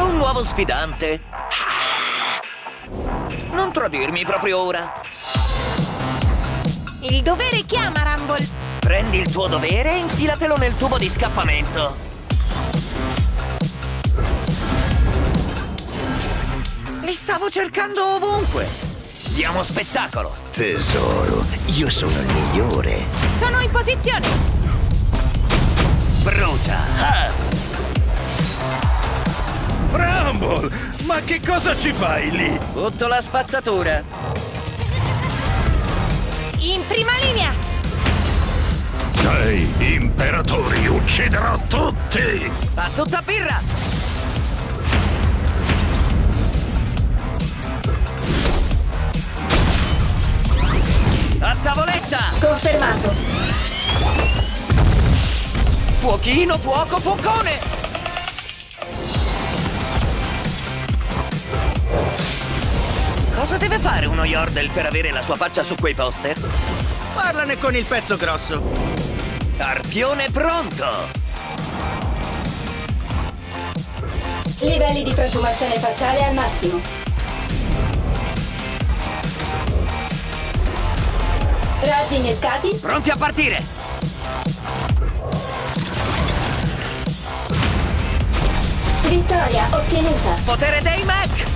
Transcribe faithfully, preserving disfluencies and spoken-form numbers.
Ecco un nuovo sfidante. Non tradirmi proprio ora. Il dovere chiama, Rumble. Prendi il tuo dovere e infilatelo nel tubo di scappamento. Li stavo cercando ovunque. Diamo spettacolo. Tesoro, io sono il migliore. Sono in posizione. Brucia. Ah! Rumble, ma che cosa ci fai lì? Butto la spazzatura. In prima linea. Dai, imperatori, ucciderò tutti! A tutta birra. A tavoletta. Confermato. Fuochino, fuoco, fuocone. Cosa deve fare uno Yordle per avere la sua faccia su quei poster? Parlane con il pezzo grosso. Arpione pronto! Livelli di frantumazione facciale al massimo. Razzi innescati. Pronti a partire! Vittoria ottenuta. Potere dei Mac!